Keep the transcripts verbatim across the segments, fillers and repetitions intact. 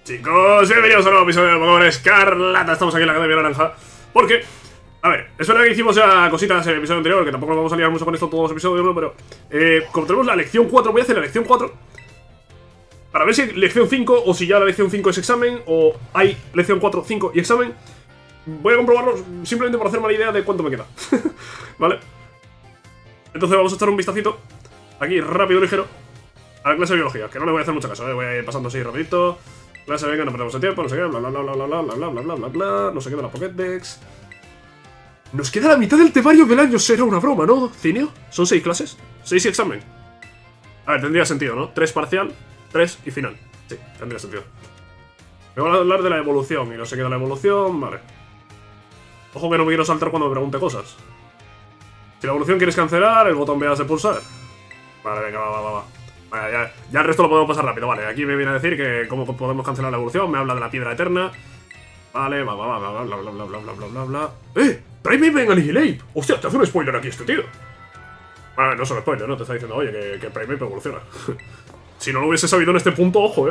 Chicos, bienvenidos a un nuevo episodio de Pokémon Escarlata. Estamos aquí en la Academia Naranja. Porque, a ver, es verdad que hicimos ya cositas en el episodio anterior, que tampoco nos vamos a liar mucho con esto todos los episodios, ¿no? Pero, eh, como tenemos la lección cuatro, voy a hacer la lección cuatro para ver si lección cinco, o si ya la lección cinco es examen, o hay lección cuatro, cinco y examen. Voy a comprobarlo simplemente por hacerme la idea de cuánto me queda. ¿Vale? Entonces vamos a echar un vistacito aquí, rápido, ligero, a la clase de biología, que no le voy a hacer mucho caso, ¿eh? Voy a ir pasando así rapidito. Clase, venga, no perdemos el tiempo, no sé qué, bla bla bla bla bla bla bla bla bla bla bla bla, no sé qué de la Pokédex. Nos queda la mitad del temario del año, será una broma, ¿no, Cineo? ¿Son seis clases? ¿Seis y examen? A ver, tendría sentido, ¿no? Tres parcial, tres y final. Sí, tendría sentido. Me voy a hablar de la evolución y no sé qué de la evolución, vale. Ojo que no me quiero saltar cuando me pregunte cosas. Si la evolución quieres cancelar, el botón veas de pulsar. Vale, venga, va, va, va, va. Vale, ya, ya el resto lo podemos pasar rápido, vale. Aquí me viene a decir que cómo podemos cancelar la evolución. Me habla de la piedra eterna. Vale, va, va, va, bla, bla, bla, bla, bla, bla, bla, bla, bla. ¡Eh! ¡Primeape en Annihilate! ¡Hostia, te hace un spoiler aquí este tío! Vale, no solo spoiler, ¿no? Te está diciendo, oye, que, que Primeape evoluciona. Si no lo hubiese sabido en este punto, ojo, ¿eh?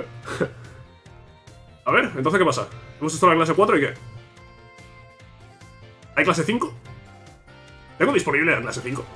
A ver, entonces, ¿qué pasa? Hemos estado en la clase cuatro y ¿qué? ¿Hay clase cinco? ¿Tengo disponible la clase cinco?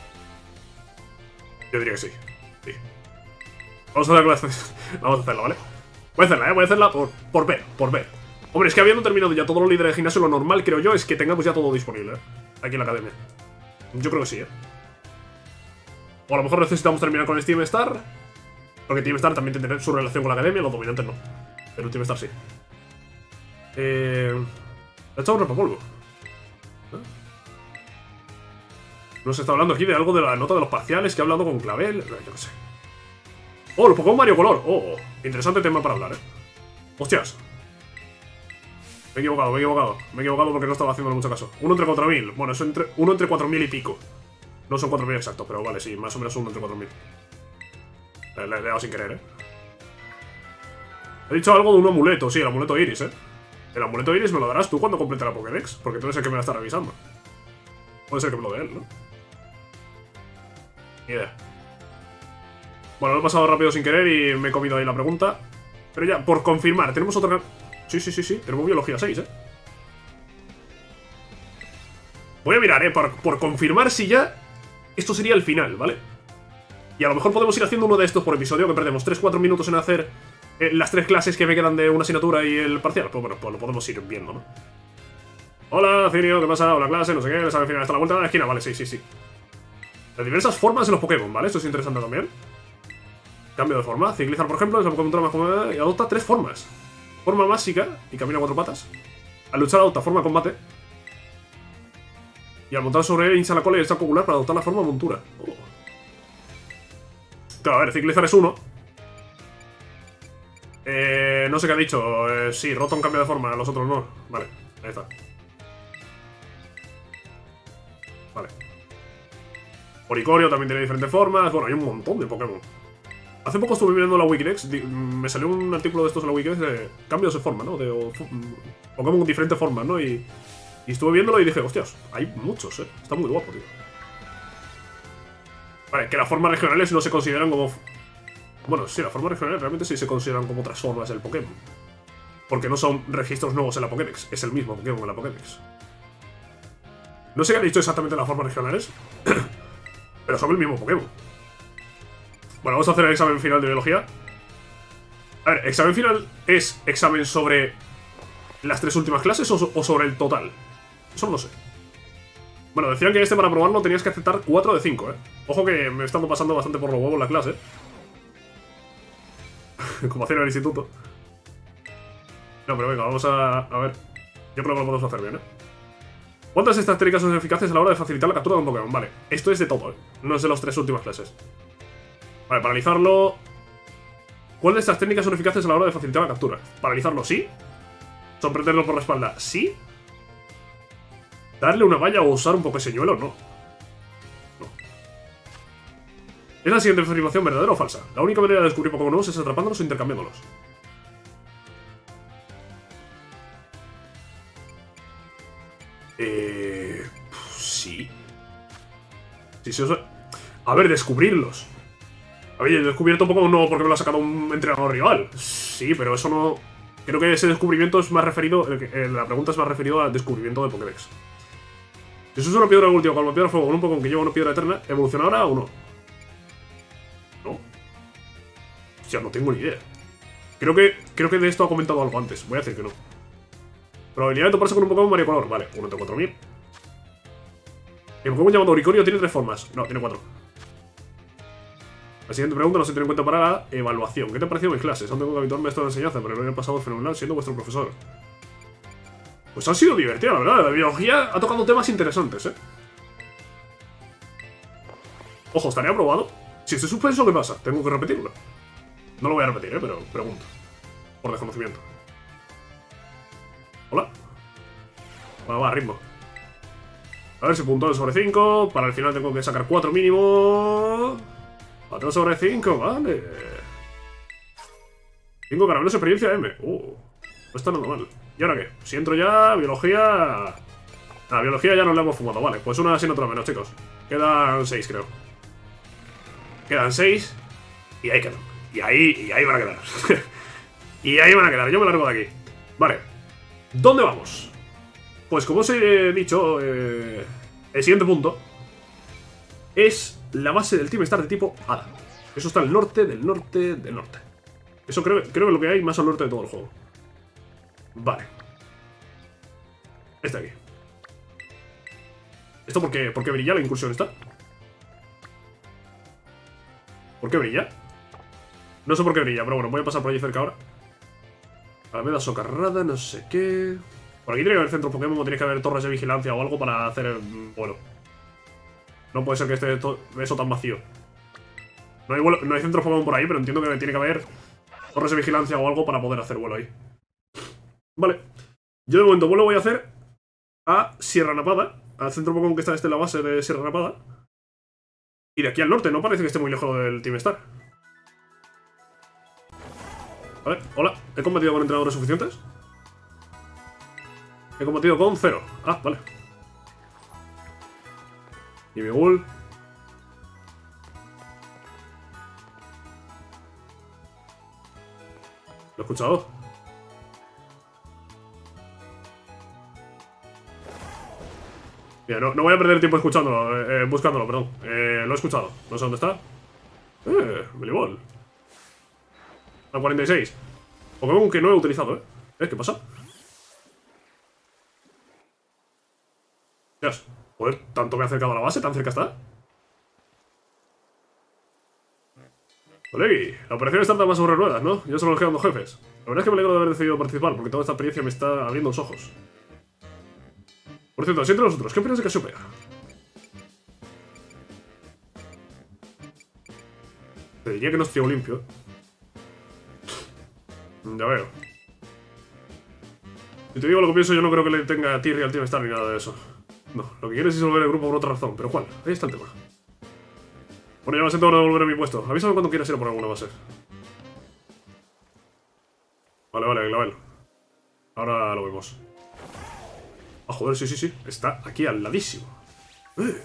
Yo diría que sí. Sí. Vamos a hacer la clase. Vamos a hacerla, ¿vale? Voy a hacerla, ¿eh? Voy a hacerla por, por ver, por ver. Hombre, es que habiendo terminado ya todos los líderes de gimnasio, lo normal, creo yo, es que tengamos ya todo disponible, ¿eh? Aquí en la academia. Yo creo que sí, ¿eh? O a lo mejor necesitamos terminar con el Team Star. Porque Team Star también tendrá su relación con la academia, los dominantes no. Pero el Team Star sí. Eh... Le he echado un repapolvo. ¿Eh? Nos está hablando aquí de algo de la nota de los parciales que ha hablado con Clavel. Yo qué sé. Oh, los Pokémon Mario Color. Oh, interesante tema para hablar, eh. Hostias. Me he equivocado, me he equivocado. Me he equivocado porque no estaba haciendo mucho caso. Uno entre cuatro mil. Bueno, eso entre. Uno entre cuatro mil y pico. No son cuatro mil exactos, pero vale, sí, más o menos uno entre cuatro mil. Le, le he dado sin querer, eh. He dicho algo de un amuleto, sí, el amuleto Iris, eh. El amuleto Iris me lo darás tú cuando complete la Pokédex, porque tú eres el que me va a estar revisando. Puede ser que me lo dé él, ¿no? Ni idea. Bueno, lo he pasado rápido sin querer y me he comido ahí la pregunta. Pero ya, por confirmar, tenemos otra... Sí, sí, sí, sí, tenemos biología seis, ¿eh? Voy a mirar, ¿eh? Por, por confirmar si ya... Esto sería el final, ¿vale? Y a lo mejor podemos ir haciendo uno de estos por episodio, que perdemos tres cuatro minutos en hacer eh, las tres clases que me quedan de una asignatura y el parcial. Pues bueno, pues lo podemos ir viendo, ¿no? Hola, Cinio, ¿qué pasa? Hola, clase, no sé qué, el examen final hasta la vuelta de la esquina, vale, sí, sí, sí. De diversas formas en los Pokémon, ¿vale? Esto es interesante también. Cambio de forma. Ciclizar, por ejemplo, es el Pokémon más común y adopta tres formas. Forma básica y camina a cuatro patas. Al luchar adopta forma combate. Y al montar sobre él hincha la cola y el saco ocular para adoptar la forma montura. Oh. Claro, a ver, Ciclizar es uno. Eh, no sé qué ha dicho. Eh, sí, Rotom cambia de forma, los otros no. Vale, ahí está. Vale. Oricorio también tiene diferentes formas. Bueno, hay un montón de Pokémon. Hace poco estuve viendo la Wikidex. Me salió un artículo de estos en la Wikidex de cambios de forma, ¿no? De o, Pokémon con diferentes formas, ¿no? Y, y estuve viéndolo y dije, hostias, hay muchos, ¿eh? Está muy guapo, tío. Vale, que las formas regionales no se consideran como... Bueno, sí, las formas regionales realmente sí se consideran como otras formas del Pokémon. Porque no son registros nuevos en la Pokédex. Es el mismo Pokémon en la Pokédex. No sé qué han dicho exactamente las formas regionales. Pero son el mismo Pokémon. Bueno, vamos a hacer el examen final de biología. A ver, ¿examen final es examen sobre las tres últimas clases o, o sobre el total? Eso no lo sé. Bueno, decían que este para probarlo tenías que aceptar cuatro de cinco, ¿eh? Ojo que me he estado pasando bastante por los huevos la clase. Como hacía en el instituto. No, pero venga, vamos a... A ver. Yo creo que lo podemos hacer bien, ¿eh? ¿Cuántas de estas técnicas son eficaces a la hora de facilitar la captura de un Pokémon? Vale, esto es de todo, ¿eh? No es de las tres últimas clases. Vale, paralizarlo. ¿Cuál de estas técnicas son eficaces a la hora de facilitar la captura? Paralizarlo, sí. Sorprenderlo por la espalda, sí. Darle una valla o usar un Pokéseñuelo, no. No. ¿Es la siguiente afirmación verdadera o falsa? La única manera de descubrir Pokémon nuevos es atrapándolos o intercambiándolos. Eh... Sí. Sí, sí, o sea... A ver, descubrirlos. A ver, he descubierto un Pokémon nuevo porque me lo ha sacado un entrenador rival. Sí, pero eso no... Creo que ese descubrimiento es más referido, el que- eh, la pregunta es más referido al descubrimiento de Pokédex. Si eso es una piedra última con una piedra de fuego con un Pokémon que lleva una piedra eterna, ¿evolucionará o no? No. Hostia, no tengo ni idea. Creo que, creo que de esto ha comentado algo antes. Voy a decir que no. Probabilidad de toparse con un Pokémon variocolor. Vale, uno entre cuatro mil. El Pokémon llamado Oricorio tiene tres formas. No, tiene cuatro. La siguiente pregunta no se tiene en cuenta para la evaluación. ¿Qué te ha parecido mis clases? Aún tengo que habituarme a esto de enseñanza, pero el año pasado fenomenal siendo vuestro profesor. Pues ha sido divertido, la verdad. La biología ha tocado temas interesantes, ¿eh? Ojo, ¿estaría aprobado? Si estoy suspenso, ¿qué pasa? Tengo que repetirlo. No lo voy a repetir, ¿eh? Pero pregunto. Por desconocimiento. ¿Hola? Va, va, ritmo. A ver si puntón sobre cinco. Para el final tengo que sacar cuatro mínimo. cuatro sobre cinco, vale. cinco caramelos de experiencia M. Uh, no está nada mal. ¿Y ahora qué? Si entro ya, biología... La biología ya nos la hemos fumado, vale. Pues una sin otra menos, chicos. Quedan seis, creo. Quedan seis. Y ahí quedan. Y ahí, y ahí van a quedar. Y ahí van a quedar. Yo me largo de aquí. Vale. ¿Dónde vamos? Pues como os he dicho, eh, el siguiente punto es la base del Team Star de tipo Hada. Eso está al norte, del norte, del norte. Eso creo, creo que es lo que hay más al norte de todo el juego. Vale. Este aquí. ¿Esto por qué, por qué brilla la incursión esta? ¿Por qué brilla? No sé por qué brilla, pero bueno, voy a pasar por allí cerca ahora. Alameda socarrada, no sé qué... Por aquí tiene que haber centros Pokémon o tiene que haber torres de vigilancia o algo para hacer el vuelo. No puede ser que esté eso tan vacío. No hay, vuelo, no hay centros Pokémon por ahí, pero entiendo que tiene que haber torres de vigilancia o algo para poder hacer vuelo ahí. Vale. Yo de momento vuelo voy a hacer a Sierra Napada, al centro Pokémon que está desde la base de Sierra Napada. Y de aquí al norte, no parece que esté muy lejos del Team Star. Vale, hola. ¿He combatido con entrenadores suficientes? He combatido con cero. Ah, vale. Y mi ghoul. ¿Lo he escuchado? Mira, no, no voy a perder tiempo escuchándolo, eh, eh, buscándolo, perdón. Eh, lo he escuchado. No sé dónde está. Eh, Belibol. A cuarenta y seis. Pokémon que no he utilizado, ¿eh? ¿Eh? ¿Qué pasa? Dios, joder, ¿tanto me ha acercado a la base? ¿Tan cerca está? Olegi, la operación está más sobre ruedas, ¿no? Yo solo nos quedan dos jefes. La verdad es que me alegro de haber decidido participar, porque toda esta experiencia me está abriendo los ojos. Por cierto, así entre nosotros, ¿qué opinas de Casiopea? Te diría que no es trigo limpio. Ya veo. Si te digo lo que pienso, yo no creo que le tenga tirria al Team Star ni nada de eso. No, lo que quiero es disolver el grupo por otra razón. ¿Pero cuál? Ahí está el tema. Bueno, ya me siento hora de volver a mi puesto. Avísame cuando quieras ir a por alguna base. Vale, vale, Clavel. Ahora lo vemos. Ah, joder, sí, sí, sí. Está aquí al ladísimo. ¡Eh!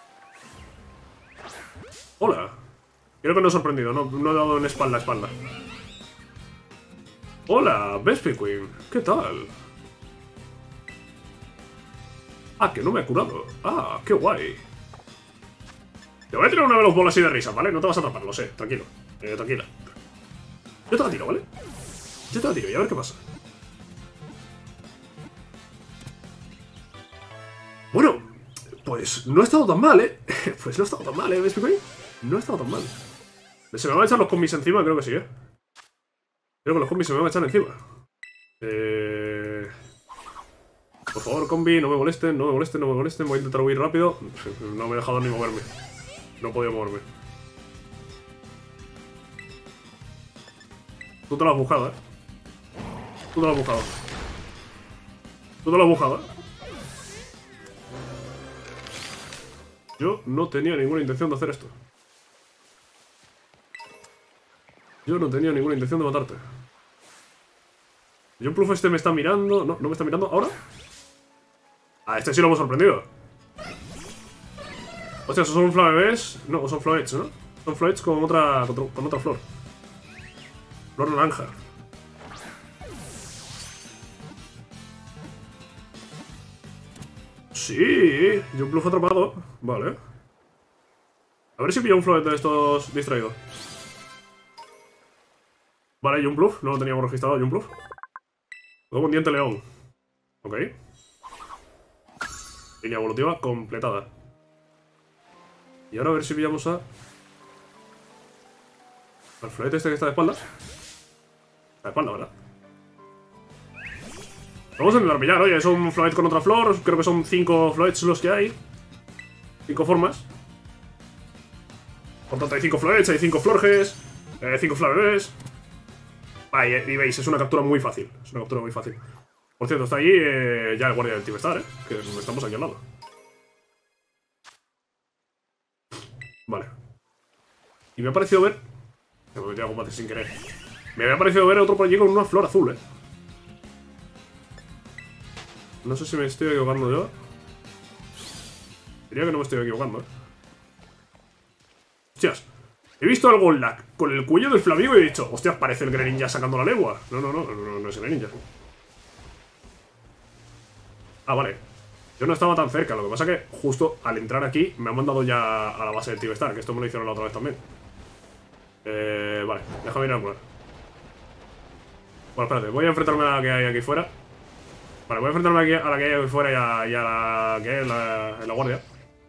Hola. Creo que no he sorprendido. No, no he dado en espalda a espalda. Hola, Vespiquen. ¿Qué tal? Ah, que no me ha curado. Ah, qué guay. Te voy a tirar una veloz bola así de risa, ¿vale? No te vas a atrapar, lo sé. Tranquilo. Eh, tranquila. Yo te la tiro, ¿vale? Yo te la tiro y a ver qué pasa. Bueno, pues no ha estado tan mal, ¿eh? Pues no ha estado tan mal, ¿eh? ¿Ves, Picoy? No ha estado tan mal. ¿Se me van a echar los combis encima? Creo que sí, ¿eh? Creo que los combis se me van a echar encima. Eh... Por favor, combi, no me molesten, no me molesten, no me molesten. Voy a intentar huir rápido. No me he dejado ni moverme. No he podido moverme. Tú te lo has buscado, ¿eh? Tú te lo has buscado. Tú te lo has buscado, ¿eh? Yo no tenía ninguna intención de hacer esto. Yo no tenía ninguna intención de matarte. John Pluff este me está mirando. No, no me está mirando. ¿Ahora? Ah, este sí lo hemos sorprendido. Hostia, ¿esos son flamebés? No, son floets, ¿no? Son floets con otra, con otra flor. Flor naranja. sí. Jumpluff atrapado. Vale. A ver si pillo un floret de estos distraídos. Vale, Jumpluff. No lo teníamos registrado, Jumpluff. Luego un diente león. Ok. Línea evolutiva completada. Y ahora a ver si pillamos a... al floret este que está de espaldas. Está de espalda, ¿verdad? Vamos a intentar pillar, oye, son floret con otra flor. Creo que son cinco florets los que hay. Cinco formas. Por tanto hay cinco florets, hay cinco florges, eh, cinco flores. Ah, y, y veis, es una captura muy fácil. Es una captura muy fácil. Por cierto, está ahí eh, ya el guardia del Team Star, eh. Que estamos aquí al lado. Vale. Y me ha parecido ver... me metí a combate sin querer. Me había parecido ver otro por allí con una flor azul, eh. No sé si me estoy equivocando yo. Diría que no me estoy equivocando, eh. Hostias, he visto algo en lag con el cuello del Flamingo y he dicho, hostias, parece el Greninja sacando la lengua. No, no, no, no, no, no es el Greninja. Ah, vale. Yo no estaba tan cerca, lo que pasa es que justo al entrar aquí me han mandado ya a la base del Team Star, que esto me lo hicieron la otra vez también. Eh, vale, déjame ir a curar. Bueno, espérate, voy a enfrentarme a la que hay aquí fuera. Vale, voy a enfrentarme aquí a la que hay aquí fuera y a, y a la que hay en la, en la guardia.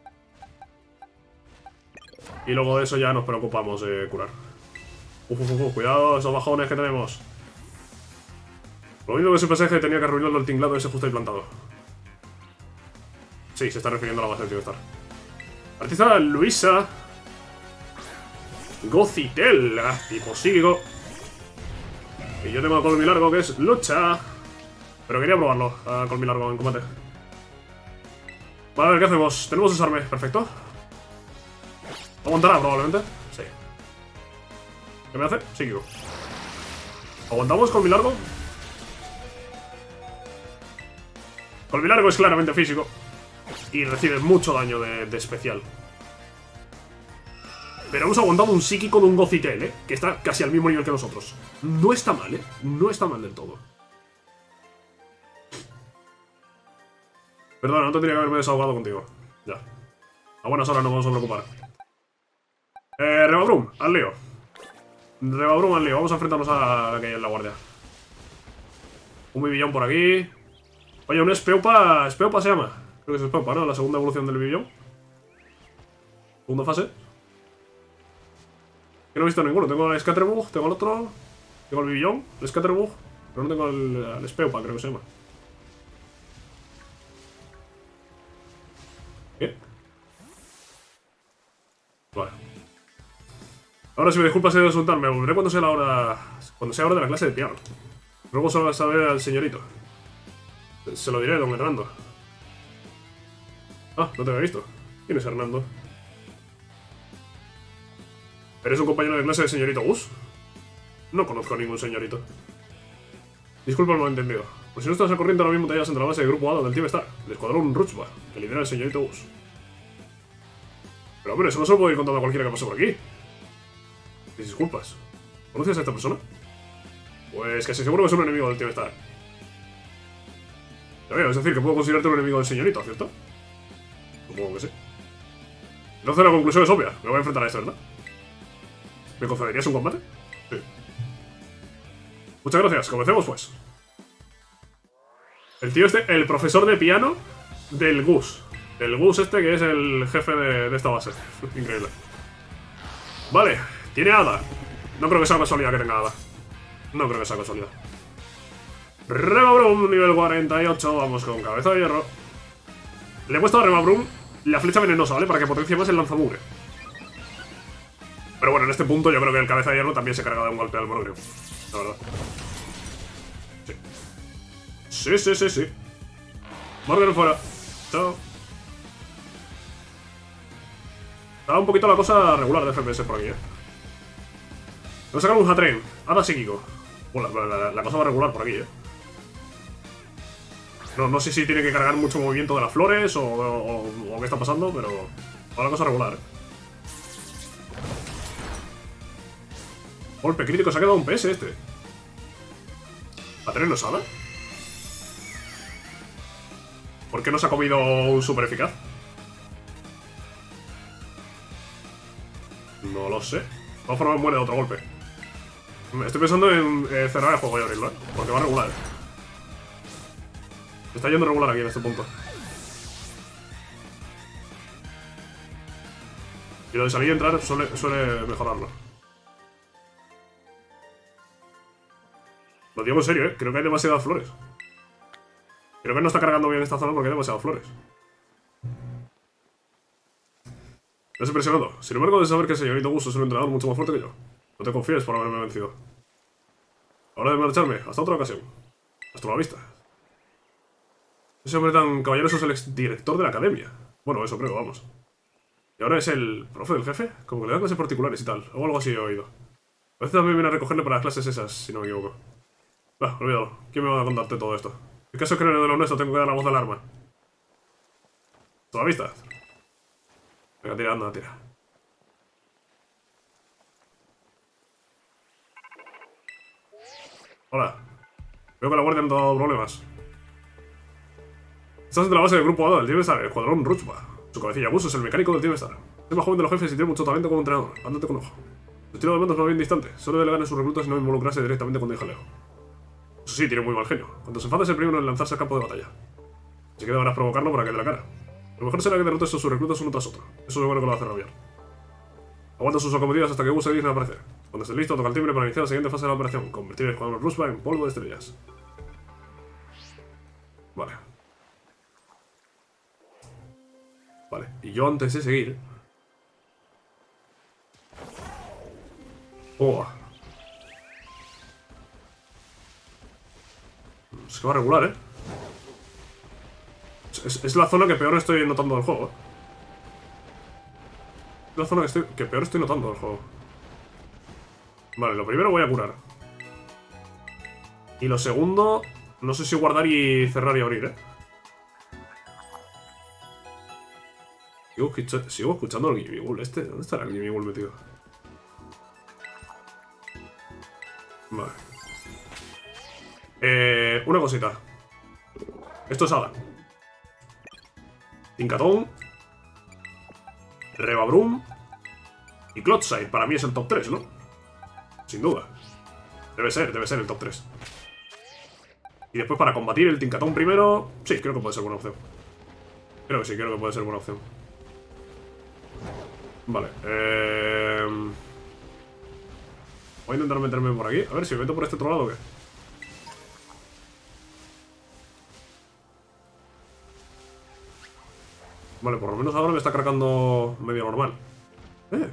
Y luego de eso ya nos preocupamos de curar. Uf, uf, uf, cuidado, esos bajones que tenemos. Lo único que ese pasaje tenía que arruinarlo el tinglado ese justo ahí plantado. Sí, se está refiriendo a la base del Team Star. Artista Luisa. Gothitelle, tipo psíquico. Y yo tengo a Colmilargo, que es lucha. Pero quería probarlo, a Colmilargo en combate. Vale, a ver, ¿qué hacemos? Tenemos desarme, perfecto. ¿Aguantará probablemente? Sí. ¿Qué me hace? Psíquico. ¿Aguantamos con mi largo? Con mi largo es claramente físico. Y recibe mucho daño de, de especial. Pero hemos aguantado un psíquico de un Gothitelle, ¿eh? Que está casi al mismo nivel que nosotros. No está mal, ¿eh? No está mal del todo. Perdona, no tendría que haberme desahogado contigo. Ya. A buenas horas nos vamos a preocupar. Eh, Rebabrum, al lío. Rebabrum al lío. Vamos a enfrentarnos a la que hay en la guardia. Un Bibillón por aquí. Oye, un Speupa. Speupa se llama. Creo que es Speupa, ¿no? La segunda evolución del Bibillón. Segunda fase. Que no he visto ninguno. Tengo el Scatterbug, tengo el otro. Tengo el Bibillón, el Scatterbug. Pero no tengo el, el Speupa, creo que se llama. ¿Qué? Vale. Ahora, si me disculpas de insultarme, volveré cuando sea la hora. Cuando sea hora de la clase de piano. Luego solo saber al señorito. Se lo diré, don Hernando. Ah, no te había visto. ¿Quién es Hernando? ¿Eres un compañero de clase del señorito Gus? No conozco a ningún señorito. Disculpa el malentendido. Pues si no estás al corriente ahora mismo te hallas entre la base del grupo A del Team Star, el escuadrón Ruchba, que lidera el señorito Gus. Pero hombre, eso no se lo puedo ir contando a cualquiera que pase por aquí. Mis disculpas. ¿Conoces a esta persona? Pues casi seguro que es un enemigo del Team Star. Ya veo, es decir, que puedo considerarte un enemigo del señorito, ¿cierto? Supongo que sí. Entonces la conclusión es obvia. Me voy a enfrentar a este, ¿verdad? ¿Me concederías un combate? Sí. Muchas gracias. Comencemos, pues. El tío este, el profesor de piano del Gus. El Gus este que es el jefe de, de esta base. Increíble. Vale, tiene hada. No creo que sea casualidad que tenga hada. No creo que sea casualidad. Rebabrum, nivel cuarenta y ocho. Vamos con cabeza de hierro. Le he puesto a Rebabrum la flecha venenosa, ¿vale? Para que potencie más el lanzamugre. Pero bueno, en este punto yo creo que el cabeza de hierro también se carga de un golpe al monogrio. La verdad. Sí. Sí, sí, sí, sí. Morgan fuera. Chao. Está un poquito la cosa regular de F P S por aquí, eh. Voy a sacar un Hatren. Hada psíquico. Bueno, la, la, la cosa va regular por aquí, eh. No, no sé si tiene que cargar mucho movimiento de las flores o, o, o qué está pasando, pero va la cosa regular, eh. Golpe crítico, se ha quedado un P S este. ¿Hatren no es Hada? ¿Por qué no se ha comido un super eficaz? No lo sé. De todas formas muere de otro golpe. Estoy pensando en eh, cerrar el juego y abrirlo, ¿eh? Porque va a regular. Se está yendo regular aquí en este punto. Y lo de salir y entrar suele, suele mejorarlo. Lo digo en serio, ¿eh? Creo que hay demasiadas flores. Creo que no está cargando bien esta zona porque hay demasiadas flores. Me has impresionado. Sin embargo, de saber que el señorito Gus es un entrenador mucho más fuerte que yo. No te confíes por haberme vencido. Ahora de marcharme. Hasta otra ocasión. Hasta la vista. Ese hombre tan caballero es el exdirector de la academia. Bueno, eso creo, vamos. Y ahora es el profe del jefe. Como que le da clases particulares y tal. O algo así he oído. A veces también viene a recogerle para las clases esas, si no me equivoco. Va, olvídalo. ¿Quién me va a contarte todo esto? En caso de creer en lo nuestro, tengo que dar la voz de alarma. ¿Hasta la vista? Venga, tira, anda, tira. Hola. Veo que la guardia no te ha dado problemas. Estás entre la base del grupo A del Team Star, el escuadrón Ruchba. Su cabecilla Gus es el mecánico del Team Star. Es más joven de los jefes y tiene mucho talento como entrenador. Ándate con ojo. Su estilo de mando es más bien distante. Suele delegar en sus reclutas y no involucrarse directamente con el jaleo. Eso sí, tiene muy mal genio. Cuando se enfada es el primero en lanzarse al campo de batalla. Así que deberás provocarlo para que dé la cara. Lo mejor será que derrotes a sus reclutas uno tras otro. Eso seguro que lo hace rabiar. Aguanta sus acometidas hasta que Gus se digna aparecer. Cuando estés listo, toca el timbre para iniciar la siguiente fase de la operación. Convertir el escuadrón Ruchba en polvo de estrellas. Vale. Vale, y yo antes de seguir... Oh. Es que va a regular, ¿eh? Es, es la zona que peor estoy notando del juego, ¿eh? Es la zona que, estoy, que peor estoy notando del juego. Vale, lo primero voy a curar. Y lo segundo... No sé si guardar y cerrar y abrir, ¿eh? Sigo, escucha, sigo escuchando el Gimmighoul este. ¿Dónde estará el Gimmighoul metido? Vale. Eh, una cosita. Esto es Adam. Tincatón. Rebabrum. Y Clodside. Para mí es el top tres, ¿no? Sin duda. Debe ser, debe ser el top tres. Y después para combatir el Tincatón primero... Sí, creo que puede ser buena opción. Creo que sí, creo que puede ser buena opción. Vale, eh... voy a intentar meterme por aquí. A ver si me meto por este otro lado o qué. Vale, por lo menos ahora me está cargando medio normal. Eh.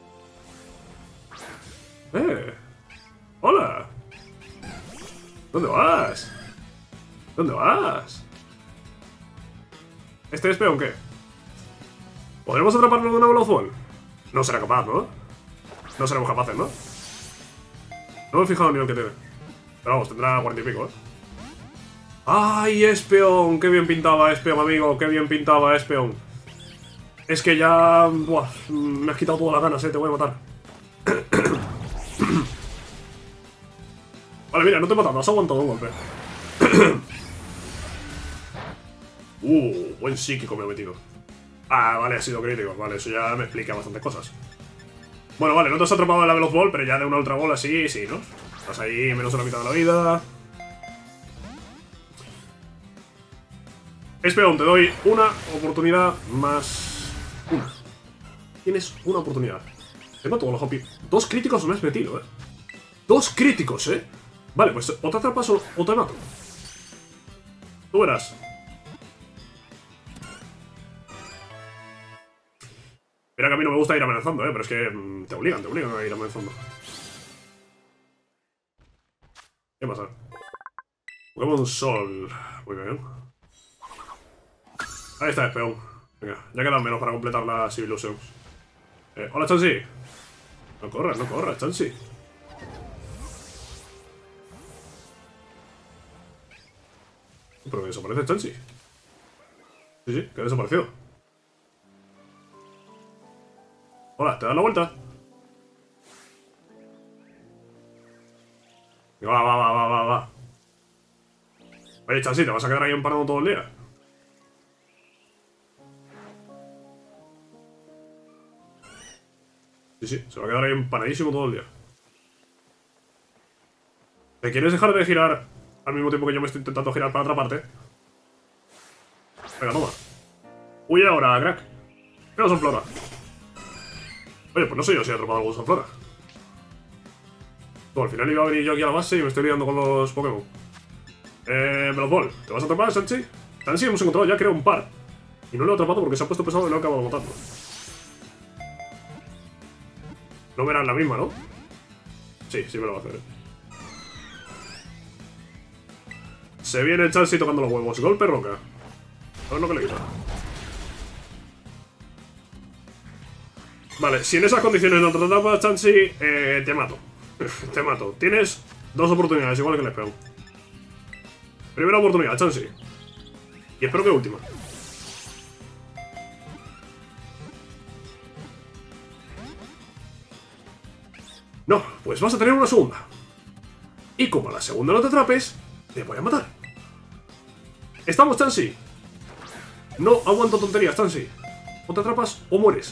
Eh. Hola. ¿Dónde vas? ¿Dónde vas? ¿Este es peón qué? ¿Podremos atraparlo de una Veloz Ball? No será capaz, ¿no? No seremos capaces, ¿no? No me he fijado el nivel que tiene. Pero vamos, tendrá cuarenta y pico, ¿eh? ¡Ay, Espeon! ¡Qué bien pintaba Espeon, amigo! ¡Qué bien pintaba Espeon! Es que ya... Buah, me has quitado todas las ganas, ¿eh? Te voy a matar. Vale, mira, no te he matado, has aguantado un golpe. uh, buen psíquico me he metido. Ah, vale, ha sido crítico. Vale, eso ya me explica bastantes cosas. Bueno, vale, no te has atrapado en la Veloz Ball, pero ya de una Ultra Ball así, sí, ¿no? Estás ahí menos de la mitad de la vida. Espeon, te doy una oportunidad más... Una. Tienes una oportunidad. Tengo todos los hopi. Dos críticos me has metido, ¿eh? Dos críticos, ¿eh? Vale, pues o te atrapas o, o te mato. Tú verás. Mira que a mí no me gusta ir amenazando, ¿eh? Pero es que mmm, te obligan, te obligan a ir amenazando. ¿Qué pasa? Pokémon Sol. Muy bien. Ahí está, Espeon. Venga, ya quedan menos para completar las Illusions. Eh, hola, Chansey. No corras, no corras, Chansey. Pero que desaparece Chansey. Sí, sí, que ha desaparecido. Hola, ¿te das la vuelta? Va, va, va, va, va, va. Oye, Chansey, ¿te vas a quedar ahí empanado todo el día? Sí, sí, se va a quedar ahí empanadísimo todo el día. ¿Te quieres dejar de girar al mismo tiempo que yo me estoy intentando girar para otra parte? Venga, toma. Huye ahora, crack. Venga, Sonflora. Oye, pues no sé yo si he atrapado algún Sonflora. Bueno, al final iba a venir yo aquí a la base y me estoy liando con los Pokémon. Eh, Melopol, ¿te vas a atrapar, Sanchi? Sanchi hemos encontrado ya, creo, un par. Y no lo he atrapado porque se ha puesto pesado y lo he acabado matando. No verán la misma, ¿no? Sí, sí me lo va a hacer, ¿eh? Se viene el Chansey tocando los huevos. Golpe roca. A ver lo que le quita. Vale, si en esas condiciones no te atrapas, Chansey, eh, te mato. Te mato. Tienes dos oportunidades, igual que el Espeon. Primera oportunidad, Chansey. Y espero que última. No, pues vas a tener una segunda. Y como a la segunda no te atrapes, te voy a matar. ¿Estamos, Chansey? No aguanto tonterías, Chansey. O te atrapas o mueres.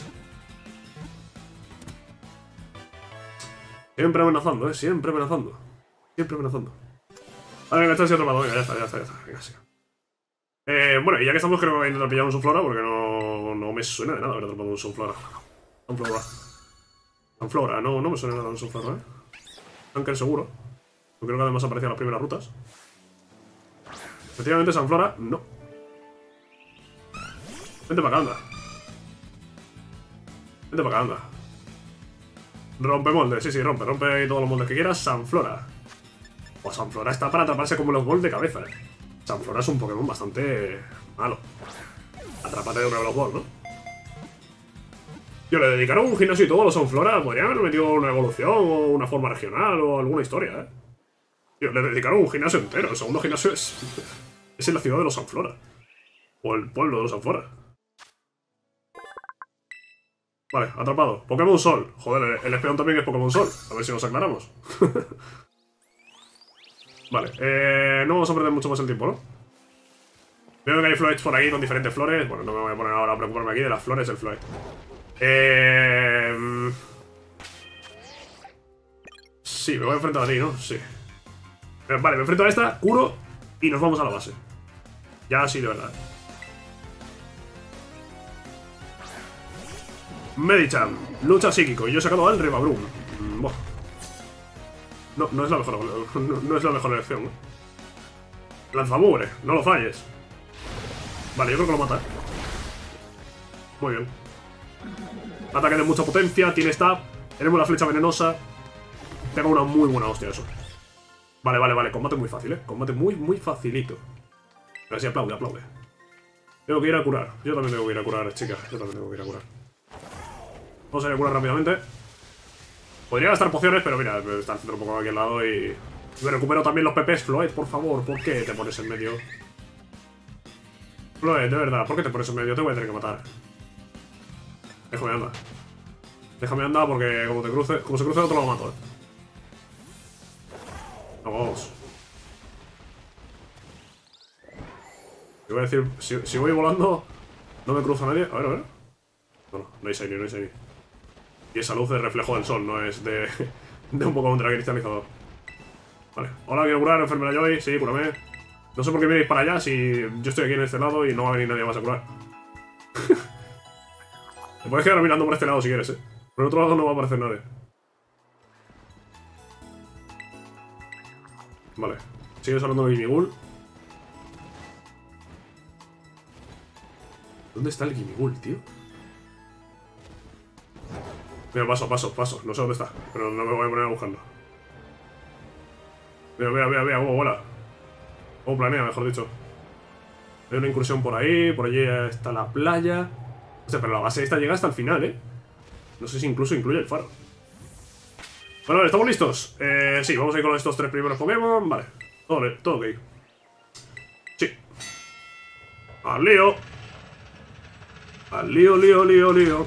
Siempre amenazando, eh. Siempre amenazando. Siempre amenazando. Vale, venga, Chansey atrapado. Venga, ya está, ya está, ya está. Venga, sí. Eh, bueno, y ya que estamos, creo que voy a intentar pillar un Sonflora porque no, no me suena de nada haber atrapado un Sonflora. Sonflora. Sonflora, no, no me suena nada un Sonflora, eh. Anker seguro. Yo creo que además aparecía en las primeras rutas. Efectivamente, Sonflora, no. Vente para acá, anda. Vente para acá, anda. Rompe moldes, sí, sí, rompe, rompe ahí todos los moldes que quieras. Sonflora. Pues Sonflora está para atraparse como los Balls de cabeza, eh. Sonflora es un Pokémon bastante malo. Atrápate de un Revelos Ball, ¿no? Yo le dedicaron un gimnasio y todo a los Sonflora. Podrían haber metido una evolución o una forma regional o alguna historia, eh. Tío, le dedicaron un gimnasio entero. El segundo gimnasio es, es en la ciudad de los Sonflora. O el pueblo de los Sonflora. Vale, atrapado. Pokémon Sol. Joder, el Espeon también es Pokémon Sol. A ver si nos aclaramos. Vale, eh, no vamos a perder mucho más el tiempo, ¿no? Veo que hay Floets por aquí con diferentes flores. Bueno, no me voy a poner ahora a preocuparme aquí de las flores del Floet. Eh... Sí, me voy a enfrentar a ti, ¿no? Sí. Vale, me enfrento a esta, curo y nos vamos a la base. Ya sí, de verdad. Medicham, lucha psíquico. Y yo he sacado al Rivabrun. Mm, buah. No, no es la mejor, no, no es la mejor elección, ¿no? Lanzamugre, no lo falles. Vale, yo creo que lo mata. Muy bien. Ataque de mucha potencia, tiene stab. Tenemos la flecha venenosa. Tengo una muy buena hostia eso. Vale, vale, vale, combate muy fácil, eh. Combate muy, muy facilito. Pero sí, aplaude, aplaude. Tengo que ir a curar. Yo también tengo que ir a curar, chicas. Yo también tengo que ir a curar. Vamos a ir a curar rápidamente. Podría gastar pociones, pero mira, me está el centro un poco aquí al lado y... Me recupero también los P Ps. Floet, por favor, ¿por qué te pones en medio? Floet, de verdad, ¿por qué te pones en medio? Te voy a tener que matar. Déjame andar. Déjame andar porque como te cruce, como se cruce el otro lo mato, eh. Vamos. Yo voy a decir, si, si voy volando, no me cruza nadie. A ver, a ver. No, no, no hay shiny, no hay shiny. Y esa luz es reflejo del sol, no es de, de un Pokémon cristalizador. Vale. Hola, quiero curar, enfermera Joy. Sí, cúrame. No sé por qué vienes para allá si yo estoy aquí en este lado y no va a venir nadie más a curar. Te puedes quedar mirando por este lado si quieres, eh. Por el otro lado no va a aparecer nadie. Vale. Sigues hablando de Gimigul. ¿Dónde está el Gimigul, tío? Mira, paso, paso, paso. No sé dónde está, pero no me voy a poner a buscarlo. Mira, mira, mira, mira cómo vuela. Cómo planea, mejor dicho. Hay una incursión por ahí, por allí está la playa. O sea, pero la base esta llega hasta el final, ¿eh? No sé si incluso incluye el faro. Bueno, ¿estamos listos? Eh, sí, vamos a ir con estos tres primeros Pokémon. Vale, todo, todo ok. Sí. Al lío. Al lío, lío, lío, lío.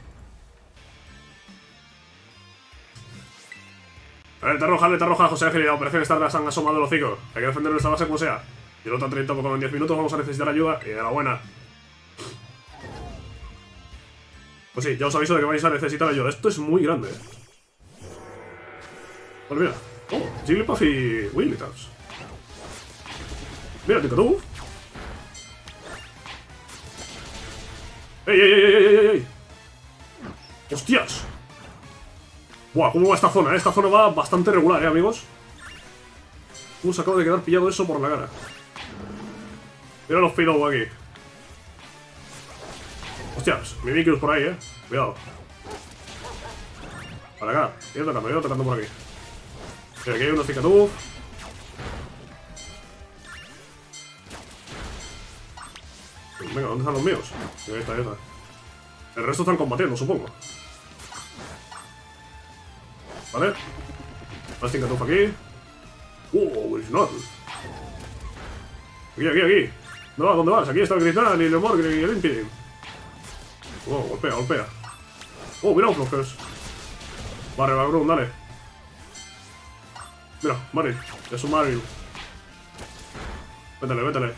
Alerta roja, alerta roja, José Ángel y la operación Stardust han asomado el hocico. Hay que defender nuestra base como sea. Y el otro treinta Pokémon en diez minutos, vamos a necesitar ayuda y de la buena. Pues sí, ya os aviso de que vais a necesitar ayuda. Esto es muy grande, ¿eh? Pues mira. Oh, Jigglypuff y Wigglytuff. Mira, Tikatú. ¡Ey, ey, ey, ey, ey, ey! ¡Hostias! Buah, ¿cómo va esta zona? Esta zona va bastante regular, ¿eh, amigos? Uh, se acaba de quedar pillado eso por la cara. Mira los Fidow aquí. Hostias, Mimikyu por ahí, eh. Cuidado. Para acá. Ir atacando, ir atacando por aquí. Mira, aquí hay unos Tikatú. Venga, ¿dónde están los míos? Ahí está, ahí está. El resto están combatiendo, supongo. Vale. Más Tikatú aquí. Uh, original. Aquí, aquí, aquí. ¿Dónde vas? ¿Dónde vas? Aquí está el Cristal y el Morgan y el Impi. Oh, golpea, golpea. Oh, mira los bloques. Vale, Revabrum, dale. Mira, Mario. Es un Mario. Vétale, vétale.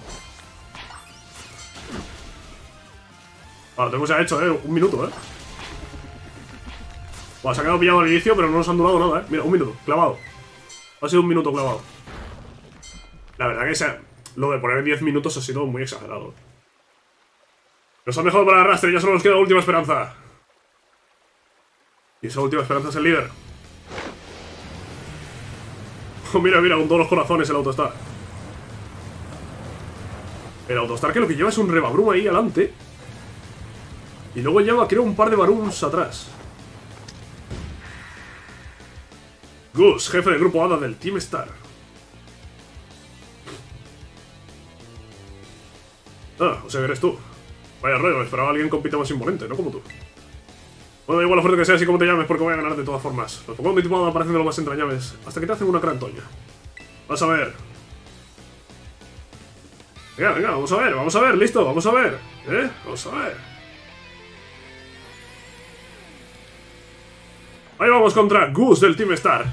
Vale, tenemos ya hecho, eh. Un minuto, eh. Bueno, se ha quedado pillado al inicio, pero no nos han durado nada, eh. Mira, un minuto, clavado. Ha sido un minuto clavado. La verdad que sea, lo de poner diez minutos ha sido muy exagerado. Nos han dejado para el arrastre, ya solo nos queda la última esperanza. Y esa última esperanza es el líder. Oh, mira, mira, con todos los corazones el Autostar. El Autostar que lo que lleva es un Revabrum ahí adelante. Y luego lleva, creo, un par de Barooms atrás. Gus, jefe del grupo Hada del Team Star. Ah, o sea que eres tú. Vaya rollo, esperaba a alguien con pinta más imponente, no como tú. Bueno, da igual lo fuerte que seas y cómo te llames, porque voy a ganar de todas formas. Los Pokémon de tipo Hada aparecen de lo más entrañables, hasta que te hacen una crantoña. Vas a ver. Venga, venga, vamos a ver, vamos a ver, listo, vamos a ver. ¿Eh? Vamos a ver. Ahí vamos contra Gus del Team Star.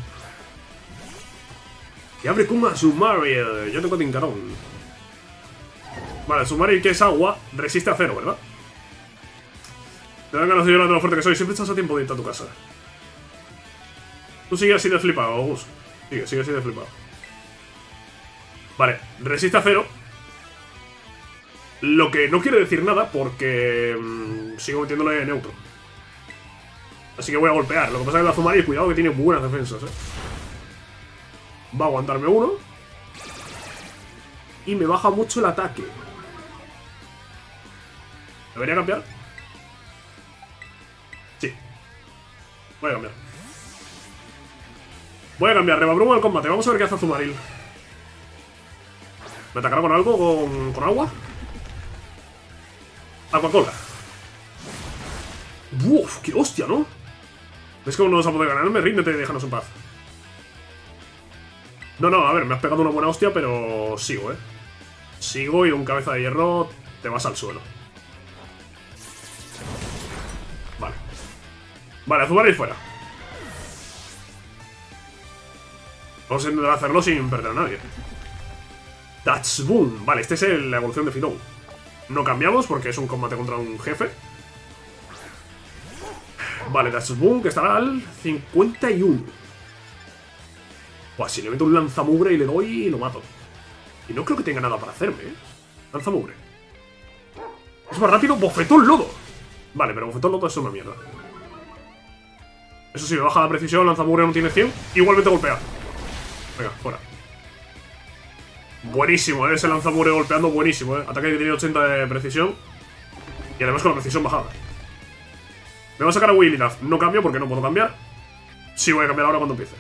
Y abre Kuma Sumaril. Yo tengo Tinkarón. Vale, Sumaril, que es agua, resiste a cero, ¿verdad? Te dan ganas de llorar de lo fuerte que soy. Siempre estás a tiempo de irte a tu casa. Tú sigue así de flipado, Gus. Sigue, sigue así de flipado. Vale, resiste a cero. Lo que no quiere decir nada porque mmm, sigo metiéndole neutro. Así que voy a golpear. Lo que pasa es que la Azumarill, cuidado que tiene buenas defensas, eh. Va a aguantarme uno. Y me baja mucho el ataque. ¿Debería cambiar? Sí. Voy a cambiar. Voy a cambiar. Revabrum al combate. Vamos a ver qué hace Azumarill. ¿Me atacará con algo? ¿Con, con agua? Aquacola. ¡Uf! ¡Qué hostia!, ¿no? ¿Ves que no vas a poder ganarme? Ríndete y déjanos en paz. No, no, a ver, me has pegado una buena hostia, pero sigo, ¿eh? Sigo y de un cabeza de hierro te vas al suelo. Vale. Vale, Azumarill fuera. Vamos a intentar hacerlo sin perder a nadie. That's Boom. Vale, este es el, la evolución de Fidow. No cambiamos porque es un combate contra un jefe. Vale, That's Boom, que estará al cincuenta y uno. Buah, si le meto un lanzamugre y le doy, lo mato. Y no creo que tenga nada para hacerme, ¿eh? Lanzamugre. Es más rápido, bofetón lodo. Vale, pero bofetón lodo es una mierda. Eso sí, me baja la precisión, lanzamugre no tiene cien. Igualmente golpea. Venga, fuera. Buenísimo, ¿eh? Ese lanzamugre golpeando, buenísimo, ¿eh? Ataque que tiene ochenta de precisión. Y además con la precisión bajada. Me va a sacar a Wigglytuff. No cambio porque no puedo cambiar. Sí, voy a cambiar ahora cuando empiece.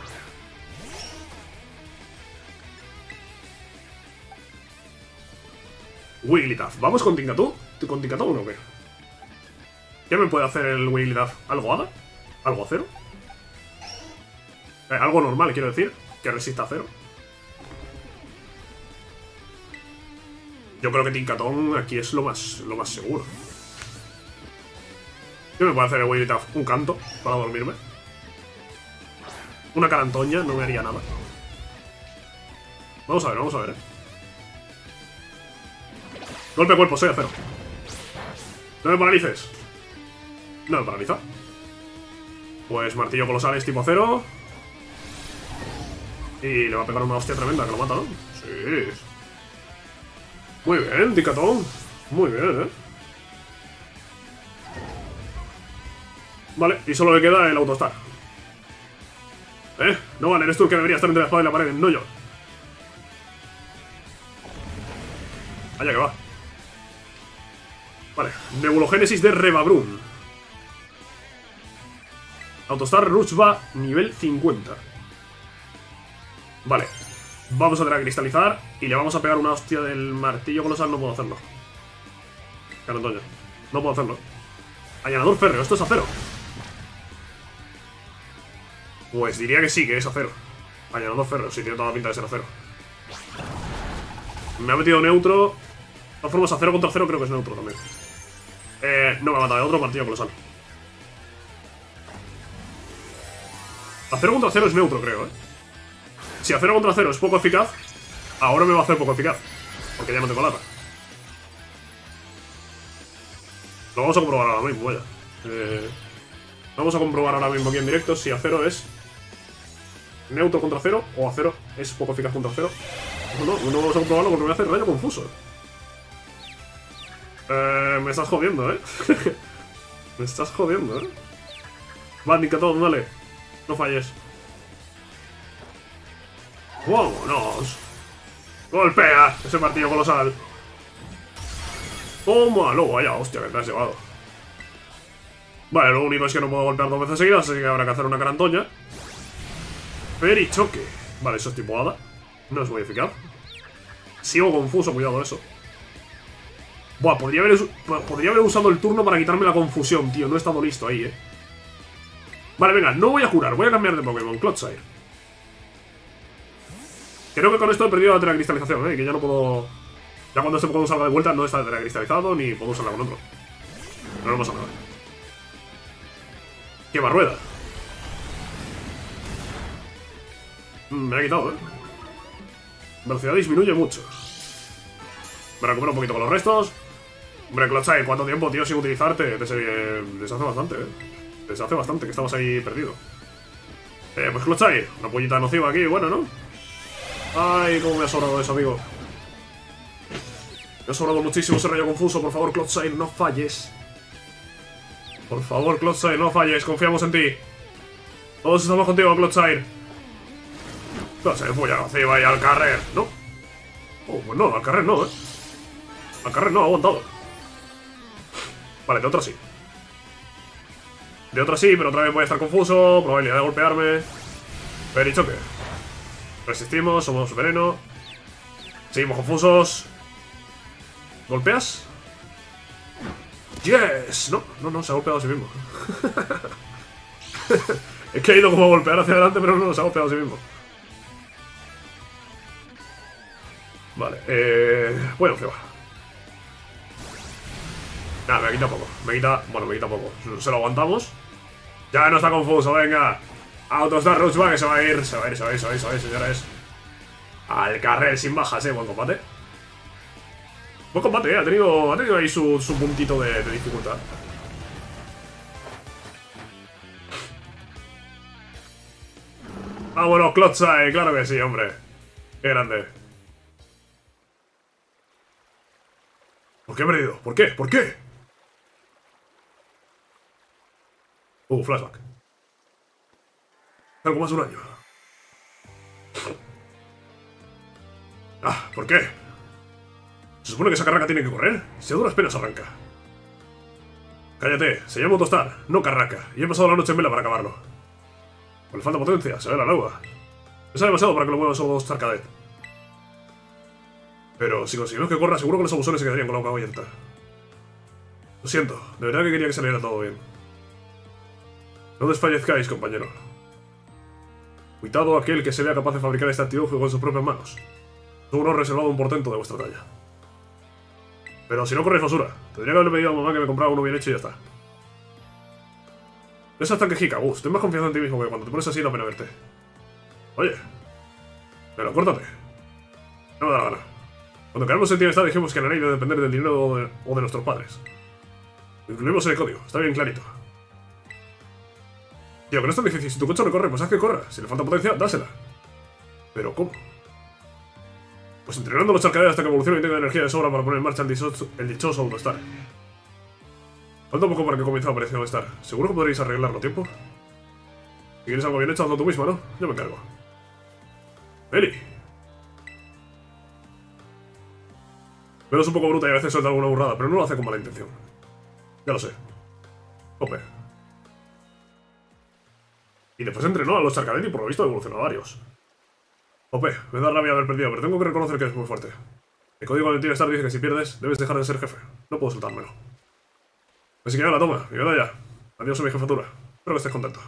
Wigglytuff. ¿Vamos con Tinkaton? ¿Con Tinkaton o qué? ¿Qué me puede hacer el Wigglytuff? ¿Algo hada? ¿Algo a cero? Eh, algo normal, quiero decir. Que resista a cero. Yo creo que Tinkaton aquí es lo más, lo más seguro. ¿Qué me puede hacer el Wigglytuff? Un canto para dormirme. Una carantoña no me haría nada. Vamos a ver, vamos a ver, eh. Golpe a cuerpo, soy a cero. No me paralices. No me paraliza. Pues martillo colosal es tipo acero. Y le va a pegar una hostia tremenda que lo mata, ¿no? Sí. Muy bien, Ticatón. Muy bien, ¿eh? Vale, y solo le queda el autostar. ¿Eh? No vale, eres tú el que debería estar entre la espada y la pared, no yo. Allá que va. Vale, Nebulogénesis de Revabrun. Autostar Rush va nivel cincuenta. Vale. Vamos a tener que cristalizar y le vamos a pegar una hostia del martillo colosal. No puedo hacerlo. Carantoña. No puedo hacerlo. Allanador férreo, esto es acero. Pues diría que sí, que es acero. Allanador férreo, sí, tiene toda la pinta de ser acero. Me ha metido neutro. De todas formas, acero contra acero creo que es neutro también. Eh, no me ha matado, otro martillo colosal. Acero contra acero es neutro, creo, eh. Si acero contra acero es poco eficaz, ahora me va a hacer poco eficaz. Porque ya no tengo lata. Lo vamos a comprobar ahora mismo, vaya. Eh, vamos a comprobar ahora mismo aquí en directo si acero es neutro contra acero o acero es poco eficaz contra acero. No, no, no vamos a comprobarlo porque me hace rayo confuso. Eh, me estás jodiendo, eh. Me estás jodiendo, eh. Va, Nicatón, dale. No falles. ¡Vámonos! ¡Golpea! Ese martillo colosal. ¡Tómalo! Vaya hostia que te has llevado. Vale, lo único es que no puedo golpear dos veces seguidas, así que habrá que hacer una carantoña. Perichoque. Vale, eso es tipo hada. No es muy eficaz. Sigo confuso, cuidado eso. Buah, podría haber, podría haber usado el turno para quitarme la confusión, tío. No he estado listo ahí, eh. Vale, venga, no voy a curar, voy a cambiar de Pokémon. Clodsire. Creo que con esto he perdido la teracristalización, eh. Que ya no puedo... Ya cuando este Pokémon salga de vuelta no está teracristalizado ni puedo usarla con otro. Pero no pasa nada. ¡Qué barrueda! Me la he quitado, eh. Velocidad disminuye mucho. Me recupero un poquito con los restos. Hombre, Clodsire, ¿cuánto tiempo, tío, sin utilizarte? Te se deshace bastante, eh. Te deshace bastante, que estabas ahí perdido. Eh, pues Clodsire, una pollita nociva aquí, bueno, ¿no? Ay, cómo me ha sobrado eso, amigo. Me ha sobrado muchísimo ese rayo confuso. Por favor, Clodsire, no falles. Por favor, Clodsire, no falles. Confiamos en ti. Todos estamos contigo, Clodsire. Clodsire, voy a nociva y al carrer, ¿no? Oh, pues no, al carrer no, eh. Al carrer no, ha aguantado. Vale, de otra sí. De otra sí, pero otra vez voy a estar confuso. Probabilidad de golpearme. Perichoque. Resistimos, somos veneno. Seguimos confusos. ¿Golpeas? ¡Yes! No, no, no, se ha golpeado a sí mismo. Es que ha ido como a golpear hacia adelante, pero no, se ha golpeado a sí mismo. Vale, eh... bueno, se va. Nada, me quita poco. Me quita... Bueno, me quita poco. Se lo aguantamos. Ya no está confuso, venga. Autostar Rush va, que se va a ir. Se va a ir, se va a ir, se va a ir, se va a ir, señores. Al carrer sin bajas, eh. Buen combate. Buen combate, eh. Ha tenido, ha tenido ahí su, su puntito de, de dificultad. Ah, bueno, Clodsire, claro que sí, hombre. Qué grande. ¿Por qué he perdido? ¿Por qué? ¿Por qué? Uh, flashback. Algo más de un año. Ah, ¿por qué? Se supone que esa carraca tiene que correr. Si a duras penas arranca. Cállate, se llama Autostar, no carraca. Y he pasado la noche en vela para acabarlo. Pues le falta potencia, se ve la nueva. Pesa demasiado para que lo mueva solo Autostar Cadet. Pero si conseguimos que corra, seguro que los abusones se quedarían con la boca abierta. Lo siento, de verdad que quería que saliera todo bien. No desfallezcáis, compañero. Cuidado a aquel que se vea capaz de fabricar este artilugio con sus propias manos. Es un honor reservado a un portento de vuestra talla. Pero si no corréis basura, tendría que haberle pedido a mamá que me comprara uno bien hecho y ya está. No es hasta que jica, Gus. Ten más confianza en ti mismo, que cuando te pones así da pena verte. Oye. Pero córtate. No me da la gana. Cuando quedamos en Tienestar dijimos que la ley debe depender del dinero o de, o de nuestros padres. Lo incluimos en el código, está bien clarito. Tío, que no es tan difícil. Si tu coche no corre, pues haz que corra. Si le falta potencia, dásela. Pero, ¿cómo? Pues entrenando los charcaderos hasta que evolucione y tenga energía de sobra para poner en marcha el dichoso, el dichoso Autostar. Falta un poco para que comience a aparecer Autostar. ¿Seguro que podréis arreglarlo a tiempo? Si quieres algo bien hecho, hazlo tú misma, ¿no? Yo me encargo. Eli. Pero es un poco bruta y a veces suelta alguna burrada, pero no lo hace con mala intención. Ya lo sé. Ope. Y después entrenó a los Charcadet y por lo visto evolucionó a varios. Ope, me da rabia haber perdido, pero tengo que reconocer que eres muy fuerte. El código del TeamStar dice que si pierdes, debes dejar de ser jefe. No puedo soltármelo. Así que ya la toma, y vete ya. Adiós a mi jefatura. Espero que estés contento.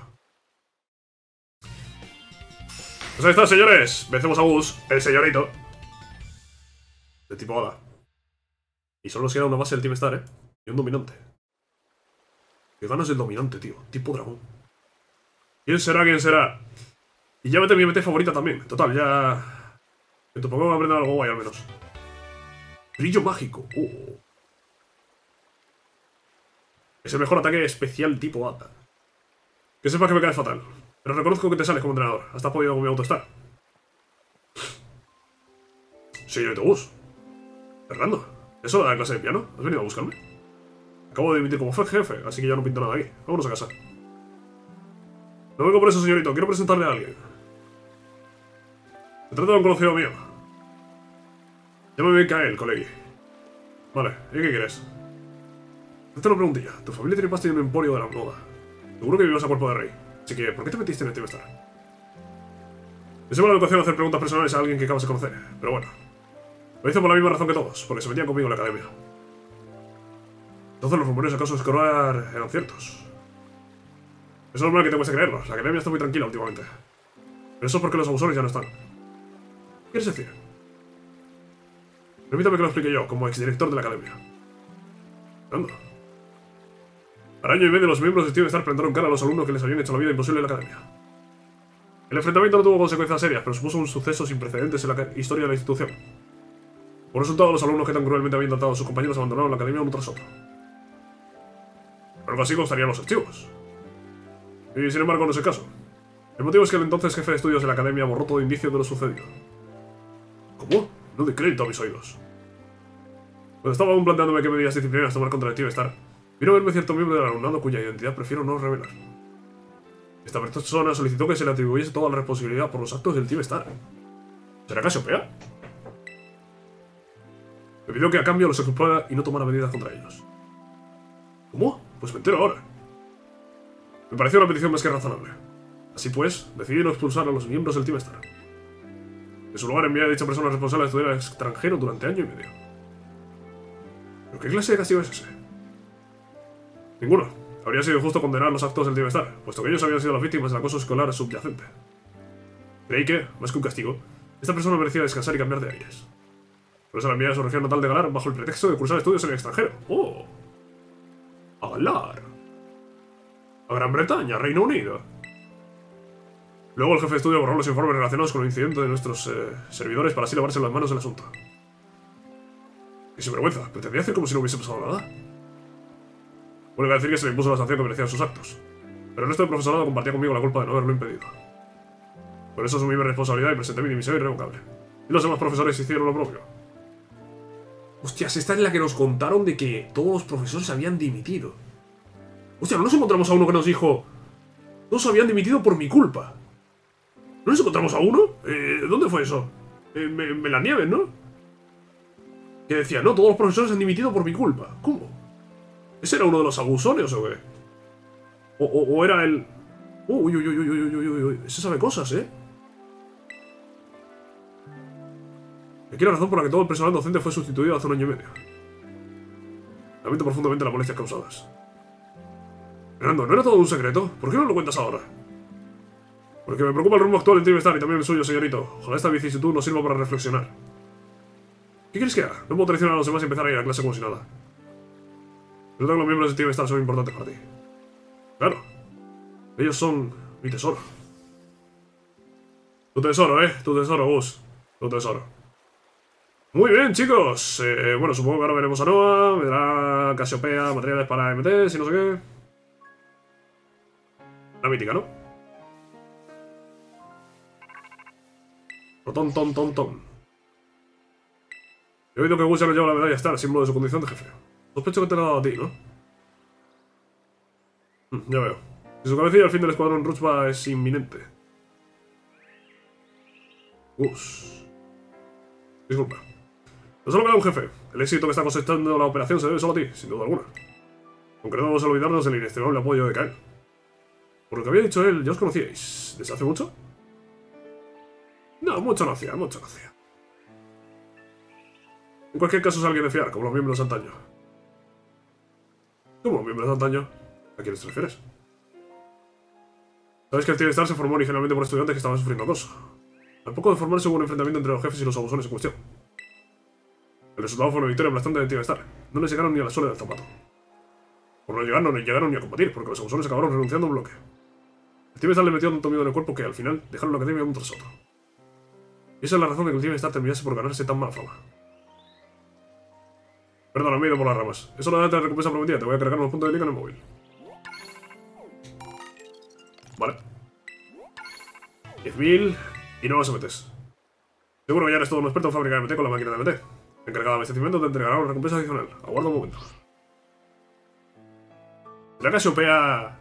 Pues ahí está, señores. Vencemos a Gus, el señorito. De tipo Hada. Y solo nos queda una base del TeamStar, ¿eh? Y un dominante. Que ganas el dominante, tío. Tipo dragón. ¿Quién será? ¿Quién será? Y ya mete mi M T favorita también. Total, ya... En tu Pokémon aprender algo guay al menos. Brillo mágico. Oh. Es el mejor ataque especial tipo Hada. Que sepas que me cae fatal. Pero reconozco que te sales como entrenador. Hasta has podido con mi Autostar. Señorito Gus. Fernando. ¿Es hora de la clase de piano? ¿Has venido a buscarme? Acabo de dimitir como jefe, así que ya no pinto nada aquí. Vámonos a casa. No vengo por eso, señorito. Quiero presentarle a alguien. Se trata de un conocido mío. Llámame Kael, colegui. Vale, ¿y qué quieres? Hazte una preguntilla. Tu familia tiene pasta y un emporio de la moda. Seguro que vives a cuerpo de rey. Así que, ¿por qué te metiste en el TeamStar? Es buena educación hacer preguntas personales a alguien que acabas de conocer, pero bueno. Lo hice por la misma razón que todos, porque se metían conmigo en la academia. Entonces los rumores acaso escolar eran ciertos. Es normal que te cueste creerlos. La academia está muy tranquila últimamente. Pero eso es porque los abusores ya no están. ¿Qué quieres decir? Permítame que lo explique yo, como exdirector de la academia. Anda. Para año y medio los miembros de TeamStar plantaron cara a los alumnos que les habían hecho la vida imposible en la academia. El enfrentamiento no tuvo consecuencias serias, pero supuso un suceso sin precedentes en la historia de la institución. Por resultado, los alumnos que tan cruelmente habían tratado a sus compañeros abandonaron la academia uno tras otro. Algo así constarían los archivos. Y sin embargo, no es el caso. El motivo es que el entonces jefe de estudios de la academia borró todo indicio de lo sucedido. ¿Cómo? No doy crédito a mis oídos. Cuando estaba aún planteándome qué medidas disciplinarias tomar contra el TeamStar, vino a verme cierto miembro del alumnado cuya identidad prefiero no revelar. Esta persona solicitó que se le atribuyese toda la responsabilidad por los actos del TeamStar. ¿Será Casiopea? Me pidió que a cambio los exculpara y no tomara medidas contra ellos. ¿Cómo? Pues me entero ahora. Me pareció una petición más que razonable. Así pues, decidí no expulsar a los miembros del TeamStar. En su lugar envié a dicha persona responsable de estudiar al extranjero durante año y medio. ¿Pero qué clase de castigo es ese? Ninguno. Habría sido justo condenar los actos del TeamStar, puesto que ellos habían sido las víctimas del acoso escolar subyacente. Creí que, más que un castigo, esta persona merecía descansar y cambiar de aires. Por eso la envié a su región natal de Galar bajo el pretexto de cursar estudios en el extranjero. ¡Oh! ¡A Galar! ¡A Gran Bretaña, Reino Unido! Luego el jefe de estudio borró los informes relacionados con el incidente de nuestros eh, servidores para así lavarse las manos del asunto. ¡Qué sinvergüenza! ¿Pretendía hacer como si no hubiese pasado nada? Bueno, que decir que se le impuso la sanción que merecían sus actos. Pero el resto del profesorado compartía conmigo la culpa de no haberlo impedido. Por eso asumí mi responsabilidad y presenté mi dimisión irrevocable. Y los demás profesores hicieron lo propio. Hostias, esta es la que nos contaron de que todos los profesores habían dimitido. Hostia, ¿no nos encontramos a uno que nos dijo... Todos habían dimitido por mi culpa? ¿No nos encontramos a uno? Eh, ¿Dónde fue eso? Eh, me, en la nieve, ¿no? Que decía, no, todos los profesores han dimitido por mi culpa. ¿Cómo? ¿Ese era uno de los abusones o qué? O, o, o era el... Uy, uy, uy, uy, uy, uy, uy, uy. Ese sabe cosas, ¿eh? Aquí la razón por la que todo el personal docente fue sustituido hace un año y medio. Lamento profundamente las molestias causadas. Fernando, ¿no era todo un secreto? ¿Por qué no lo cuentas ahora? Porque me preocupa el rumbo actual del TeamStar y también el suyo, señorito. Ojalá esta vicisitud nos sirva para reflexionar. ¿Qué quieres que haga? No puedo traicionar a los demás y empezar a ir a clase como si nada. Pero que los miembros del TeamStar son importantes para ti. Claro. Ellos son mi tesoro. Tu tesoro, eh. Tu tesoro, Gus. Tu tesoro. Muy bien, chicos. Eh, bueno, supongo que ahora veremos a Noah. Me dará Casiopea, materiales para M Ts y no sé qué. La mítica, ¿no? Ton, ton, ton, ton. He oído que Gus ya no lleva la medalla Star, símbolo de su condición de jefe. Sospecho que te la ha dado a ti, ¿no? Mm, ya veo. Si su cabecilla al fin del escuadrón Ruchba es inminente. Gus. Disculpa. No solo queda un jefe. El éxito que está cosechando la operación se debe solo a ti, sin duda alguna. Aunque no debemos olvidarnos del inestimable apoyo de Kael. Por lo que había dicho él, ¿ya os conocíais? ¿Desde hace mucho? No, mucho no hacía, mucho no hacía. En cualquier caso es alguien de fiar, como los miembros de antaño. ¿Cómo los miembros de antaño? ¿A quiénes te refieres? Sabes que el Team Star se formó originalmente por estudiantes que estaban sufriendo acoso. Al poco de formarse hubo un enfrentamiento entre los jefes y los abusones en cuestión. El resultado fue una victoria aplastante del Team Star. No les llegaron ni a la suela del zapato. Por no llegar, no llegaron ni a combatir, porque los abusones acabaron renunciando a un bloque. El Team Star le metió tanto miedo en el cuerpo que al final dejaron la academia uno tras otro. Y esa es la razón de que el Team Star terminase por ganarse tan mala fama. Perdona, me he ido por las ramas. Eso no da la recompensa prometida, te voy a cargar unos puntos de liga en el móvil. Vale. diez mil y nuevos M Ts. Seguro que ya eres todo un experto en fábrica de M T con la máquina de M T. Encargada de abastecimiento te entregará una recompensa adicional. Aguarda un momento. ¿Será que Casiopea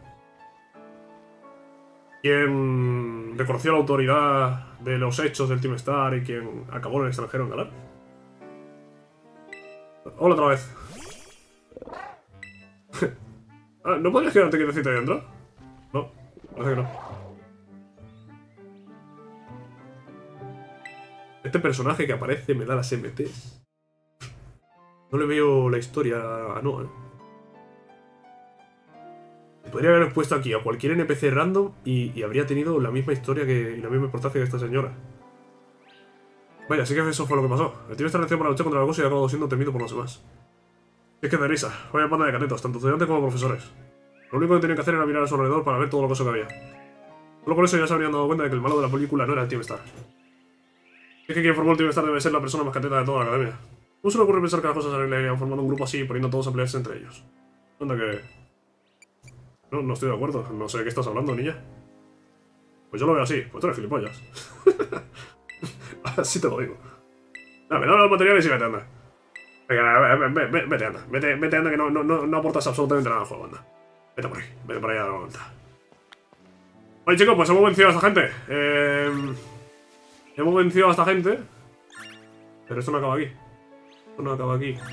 quien reconoció la autoridad de los hechos del Team Star y quien acabó en el extranjero en Galar? Hola otra vez. Ah, ¿no podrías quedarte quietecito ahí dentro? No, parece que no. Este personaje que aparece me da las M Ts. No le veo la historia a Noah, ¿eh? Podría haber puesto aquí a cualquier N P C random y, y habría tenido la misma historia que, y la misma importancia que esta señora. Vaya, sí que eso fue lo que pasó. El tío está recién para luchar contra la cosa y ha acabado siendo temido por los demás. Es que de risa. Vaya banda de catetos, tanto estudiantes como profesores. Lo único que tenían que hacer era mirar a su alrededor para ver todo lo que había. Solo con eso ya se habrían dado cuenta de que el malo de la película no era el Team Star. Es que quien formó el Team Star debe ser la persona más cateta de toda la academia. ¿Cómo se le ocurre pensar que las cosas le han formado un grupo así, poniendo a todos a pelearse entre ellos? Anda que... No, no estoy de acuerdo. No sé de qué estás hablando, niña. Pues yo lo veo así. Pues tú eres gilipollas. Así te lo digo. Dame, dame los materiales y vete, anda. Venga, vete, vete, vete, anda. Vete, vete, anda, que no, no, no, no aportas absolutamente nada al juego, anda. Vete por ahí. Vete por ahí a la vuelta. Vale, chicos, pues hemos vencido a esta gente. Eh, hemos vencido a esta gente. Pero esto no acaba aquí. Esto no acaba aquí.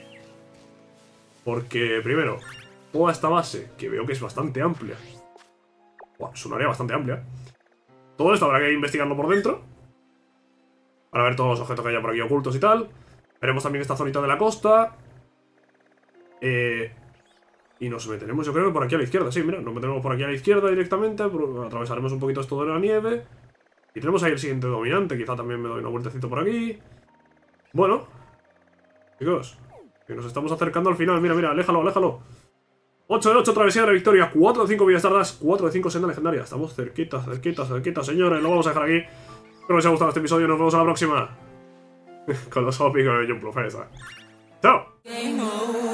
Porque, primero, toda esta base, que veo que es bastante amplia. Wow, es un área bastante amplia. Todo esto habrá que investigarlo por dentro. Para ver todos los objetos que haya por aquí ocultos y tal. Veremos también esta zonita de la costa. Eh, y nos meteremos, yo creo que por aquí a la izquierda. Sí, mira, nos meteremos por aquí a la izquierda directamente. Atravesaremos un poquito esto de la nieve. Y tenemos ahí el siguiente dominante. Quizá también me doy una vueltecito por aquí. Bueno, chicos, que nos estamos acercando al final. Mira, mira, aléjalo, aléjalo. ocho de ocho, travesía de la victoria. cuatro de cinco villas tardas. cuatro de cinco senda legendaria. Estamos cerquita, cerquita, cerquita, señores. Lo vamos a dejar aquí. Espero que os haya gustado este episodio. Nos vemos a la próxima. Con los ópicos de Jump Professor. ¡Chao!